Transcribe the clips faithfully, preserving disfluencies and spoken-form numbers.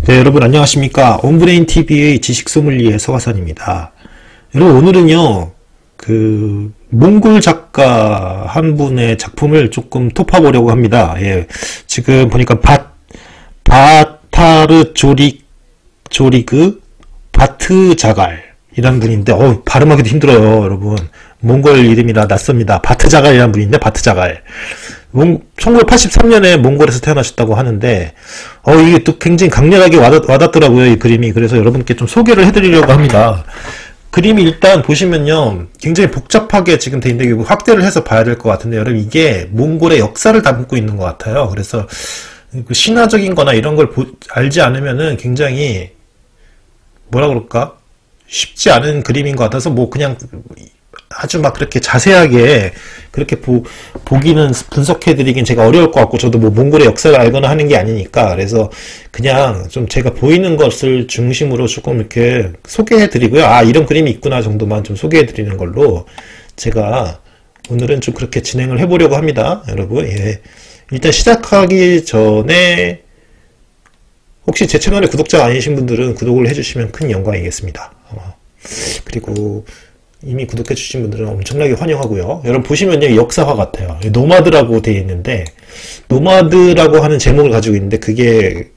네, 여러분 안녕하십니까. 온브레인티비의 지식소믈리에 서가산입니다. 여러분 오늘은요 그 몽골 작가 한 분의 작품을 조금 토파보려고 합니다. 예, 지금 보니까 바, 바타르 조리, 조리그 바트자갈이라는 분인데 어 발음하기도 힘들어요 여러분. 몽골 이름이라 낯섭니다. 바트자갈이라는 분인데 바트자갈 천구백팔십삼 년에 몽골에서 태어나셨다고 하는데 어 이게 또 굉장히 강렬하게 와닿, 와닿더라고요 이 그림이. 그래서 여러분께 좀 소개를 해드리려고 합니다. 그림이 일단 보시면요 굉장히 복잡하게 지금 돼 있는데 확대를 해서 봐야 될 것 같은데 여러분 이게 몽골의 역사를 담고 있는 것 같아요. 그래서 그 신화적인 거나 이런 걸 보, 알지 않으면은 굉장히 뭐라 그럴까 쉽지 않은 그림인 것 같아서 뭐 그냥 아주 막 그렇게 자세하게 그렇게 보, 보기는 분석해드리긴 제가 어려울 것 같고 저도 뭐 몽골의 역사를 알거나 하는 게 아니니까 그래서 그냥 좀 제가 보이는 것을 중심으로 조금 이렇게 소개해드리고요. 아 이런 그림이 있구나 정도만 좀 소개해드리는 걸로 제가 오늘은 좀 그렇게 진행을 해보려고 합니다. 여러분 예. 일단 시작하기 전에 혹시 제 채널의 구독자가 아니신 분들은 구독을 해주시면 큰 영광이겠습니다. 어. 그리고 이미 구독해 주신 분들은 엄청나게 환영하고요. 여러분 보시면요 역사화 같아요. 노마드라고 되어 있는데 노마드라고 하는 제목을 가지고 있는데 그게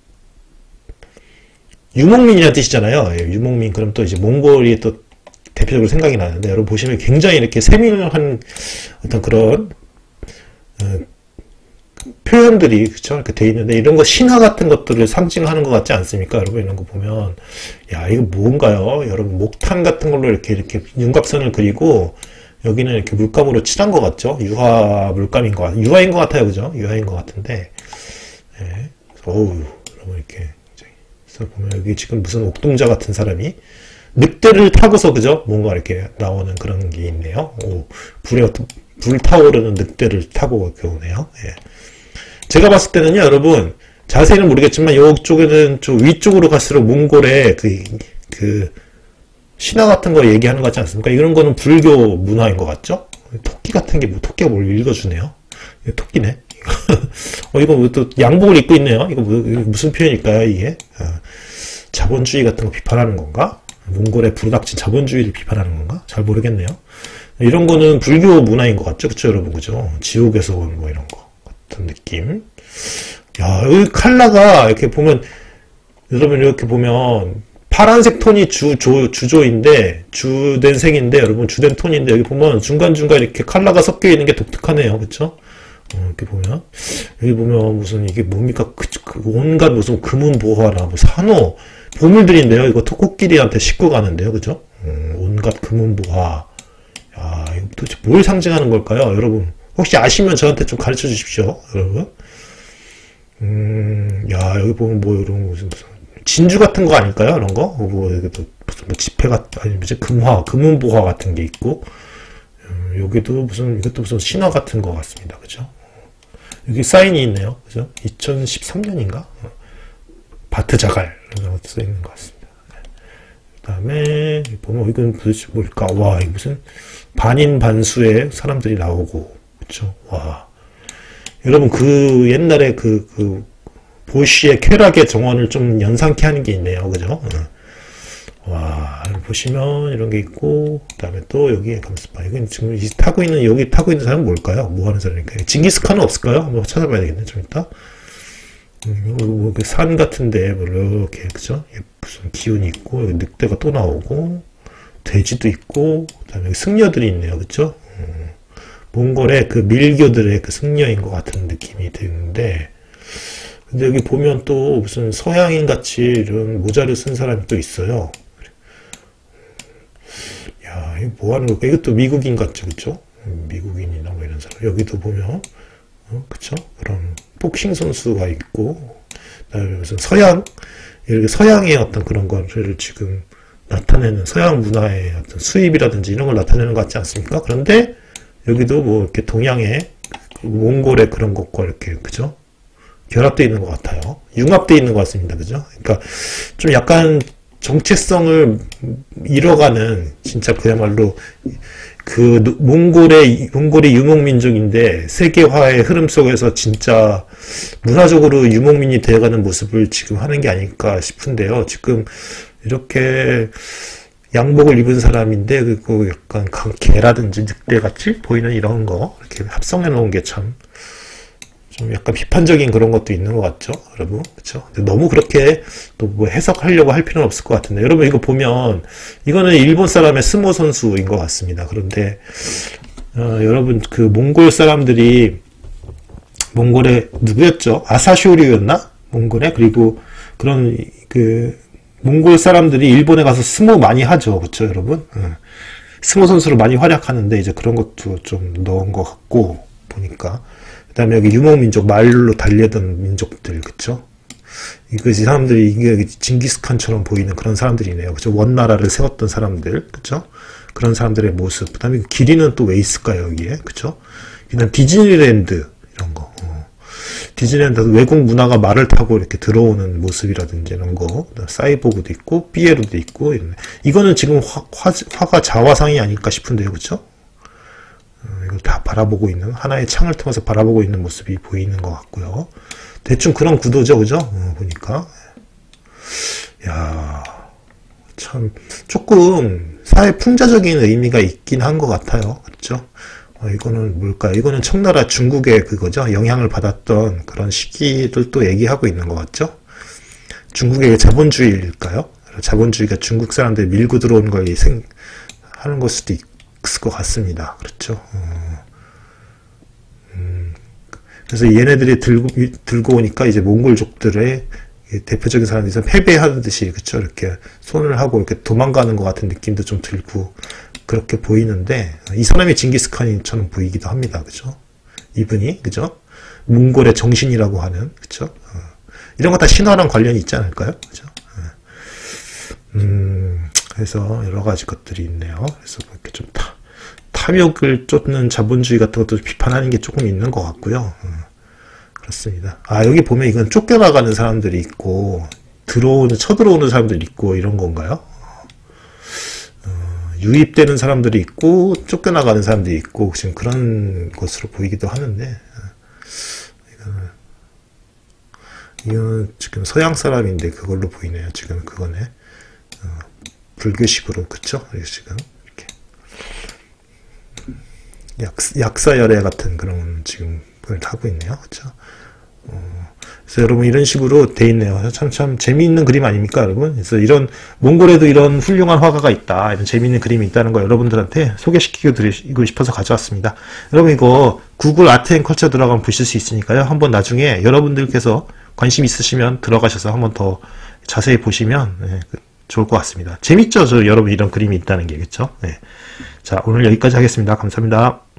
유목민이라는 뜻이잖아요. 유목민 그럼 또 이제 몽골이 또 대표적으로 생각이 나는데 여러분 보시면 굉장히 이렇게 세밀한 어떤 그런 어, 표현들이 그쵸 이렇게 돼 있는데 이런 거 신화 같은 것들을 상징하는 것 같지 않습니까? 여러분 이런 거 보면 야 이거 뭔가요? 여러분 목탄 같은 걸로 이렇게 이렇게 윤곽선을 그리고 여기는 이렇게 물감으로 칠한 것 같죠? 유화 물감인 것 같, 유화인 것 같아요, 그죠? 유화인 것 같은데 예. 어우 여러분 이렇게 그래서 보면 여기 지금 무슨 옥동자 같은 사람이 늑대를 타고서 그죠? 뭔가 이렇게 나오는 그런 게 있네요. 오, 불에 불 타오르는 늑대를 타고 이렇게 오네요. 예. 제가 봤을 때는요, 여러분, 자세히는 모르겠지만, 이쪽에는 좀 위쪽으로 갈수록 몽골의 그, 그, 신화 같은 거 얘기하는 것 같지 않습니까? 이런 거는 불교 문화인 것 같죠? 토끼 같은 게 뭐, 토끼가 뭘 읽어주네요? 이거 토끼네? 어, 이거 또 양복을 입고 있네요? 이거, 뭐, 이거 무슨 표현일까요, 이게? 어, 자본주의 같은 거 비판하는 건가? 몽골의 불닭진 자본주의를 비판하는 건가? 잘 모르겠네요. 이런 거는 불교 문화인 것 같죠? 그쵸, 여러분? 그죠? 지옥에서 온 뭐 이런 거. 같은 느낌. 야, 여기 컬러가 이렇게 보면, 여러분 이렇게 보면, 파란색 톤이 주, 조, 주조인데, 주된 색인데, 여러분 주된 톤인데, 여기 보면 중간중간 이렇게 컬러가 섞여 있는 게 독특하네요. 그쵸? 어, 이렇게 보면. 여기 보면 무슨 이게 뭡니까? 그, 그 온갖 무슨 금은보화나, 뭐 산호, 보물들인데요. 이거 토코끼리한테 싣고 가는데요. 그죠? 음, 온갖 금은보화. 야, 이거 도대체 뭘 상징하는 걸까요? 여러분. 혹시 아시면 저한테 좀 가르쳐 주십시오, 여러분. 음, 야, 여기 보면 뭐, 이런, 무슨, 무슨, 진주 같은 거 아닐까요? 이런 거? 뭐, 여기도 무슨, 뭐, 지폐가, 아니, 무슨, 금화, 금은보화 같은 게 있고, 음, 여기도 무슨, 이것도 무슨 신화 같은 거 같습니다. 그죠? 여기 사인이 있네요. 그죠? 이천십삼 년인가? 바트자갈. 이런 것도 써 있는 것 같습니다. 그 다음에, 보면, 이건 도대체 뭘까? 와, 이거 무슨, 반인반수의 사람들이 나오고, 그쵸. 와. 여러분, 그, 옛날에 그, 그, 보시의 쾌락의 정원을 좀 연상케 하는 게 있네요. 그죠? 어. 와, 보시면 이런 게 있고, 그 다음에 또 여기에 감스파. 이건 지금 타고 있는, 여기 타고 있는 사람은 뭘까요? 뭐 하는 사람일까요? 징기스칸은 없을까요? 한번 찾아봐야 되겠네, 좀 이따. 음, 뭐, 그 산 같은데, 뭐, 이렇게, 그죠? 무슨 기운이 있고, 여기 늑대가 또 나오고, 돼지도 있고, 그 다음에 승려들이 있네요. 그죠? 음. 몽골의 그 밀교들의 그 승려인 것 같은 느낌이 드는데, 근데 여기 보면 또 무슨 서양인 같이 이런 모자를 쓴 사람이 또 있어요. 야, 이거 뭐 하는 걸까? 이것도 미국인 같죠, 그쵸? 미국인이나 뭐 이런 사람. 여기도 보면, 어, 그쵸? 그런 복싱 선수가 있고, 그다음에 무슨 서양, 이렇게 서양의 어떤 그런 거를 지금 나타내는 서양 문화의 어떤 수입이라든지 이런 걸 나타내는 것 같지 않습니까? 그런데, 여기도 뭐 이렇게 동양의 몽골의 그런 것과 이렇게 그죠? 결합되어 있는 것 같아요. 융합되어 있는 것 같습니다. 그죠? 그러니까 좀 약간 정체성을 잃어가는 진짜 그야말로 그 몽골의 몽골이 유목민족인데 세계화의 흐름 속에서 진짜 문화적으로 유목민이 되어가는 모습을 지금 하는 게 아닐까 싶은데요. 지금 이렇게 양복을 입은 사람인데 그리고 약간 개라든지 늑대같이 보이는 이런 거 이렇게 합성해 놓은 게 참 좀 약간 비판적인 그런 것도 있는 것 같죠, 여러분? 그렇죠? 너무 그렇게 또 뭐 해석하려고 할 필요는 없을 것 같은데, 여러분 이거 보면 이거는 일본 사람의 스모 선수인 것 같습니다. 그런데 어, 여러분 그 몽골 사람들이 몽골의 누구였죠? 아사쇼류였나? 몽골에 그리고 그런 그 몽골 사람들이 일본에 가서 스모 많이 하죠, 그렇죠, 여러분? 어. 스모 선수로 많이 활약하는데 이제 그런 것도 좀 넣은 것 같고 보니까. 그 다음에 여기 유목민족, 말로 달리던 민족들, 그쵸? 이거, 이 사람들이, 이게 징기스칸처럼 보이는 그런 사람들이네요. 그쵸? 원나라를 세웠던 사람들, 그쵸? 그런 사람들의 모습. 그 다음에 길이는 또 왜 있을까요, 여기에? 그쵸? 그다음 디즈니랜드, 이런 거. 어. 디즈니랜드 외국 문화가 말을 타고 이렇게 들어오는 모습이라든지 이런 거. 사이보그도 있고, 삐에로도 있고, 이런. 이거는 지금 화, 화, 화가 자화상이 아닐까 싶은데요, 그쵸? 이걸 다 바라보고 있는, 하나의 창을 통해서 바라보고 있는 모습이 보이는 것 같고요. 대충 그런 구도죠, 그죠? 어, 보니까. 야, 참, 조금 사회 풍자적인 의미가 있긴 한 것 같아요. 그렇죠? 어, 이거는 뭘까요? 이거는 청나라 중국의 그거죠. 영향을 받았던 그런 시기를 또 얘기하고 있는 것 같죠? 중국의 자본주의일까요? 자본주의가 중국 사람들이 밀고 들어온 걸 생, 하는 걸 수도 있고, 있을 것 같습니다. 그렇죠. 어, 음, 그래서 얘네들이 들고, 들고 오니까 이제 몽골족들의 대표적인 사람들이 패배하듯이, 그쵸. 이렇게 손을 하고 이렇게 도망가는 것 같은 느낌도 좀 들고, 그렇게 보이는데, 이 사람이 징기스칸처럼 보이기도 합니다. 그죠. 이분이, 그죠. 몽골의 정신이라고 하는, 그쵸. 어, 이런 거 다 신화랑 관련이 있지 않을까요? 그죠. 어, 음, 그래서 여러 가지 것들이 있네요. 그래서 이렇게 좀 타, 탐욕을 쫓는 자본주의 같은 것도 비판하는 게 조금 있는 것 같고요. 음, 그렇습니다. 아, 여기 보면 이건 쫓겨나가는 사람들이 있고, 들어오는, 쳐들어오는 사람들이 있고, 이런 건가요? 어, 유입되는 사람들이 있고, 쫓겨나가는 사람들이 있고, 지금 그런 것으로 보이기도 하는데, 이거는, 이건 지금 서양 사람인데 그걸로 보이네요. 지금 그거네. 어, 불교식으로, 그쵸? 지금, 이렇게. 약, 약사열애 같은 그런 지금, 걸 하고 있네요. 그쵸? 어, 그래서 여러분, 이런 식으로 돼 있네요. 참, 참, 재미있는 그림 아닙니까, 여러분? 그래서 이런, 몽골에도 이런 훌륭한 화가가 있다. 이런 재미있는 그림이 있다는 거 여러분들한테 소개시키고 드리고 싶어서 가져왔습니다. 여러분, 이거, 구글 아트 앤 컬처 들어가면 보실 수 있으니까요. 한번 나중에 여러분들께서 관심 있으시면 들어가셔서 한번 더 자세히 보시면, 네, 좋을 것 같습니다. 재밌죠? 저 여러분 이런 그림이 있다는 게, 그쵸? 네. 자, 오늘 여기까지 하겠습니다. 감사합니다.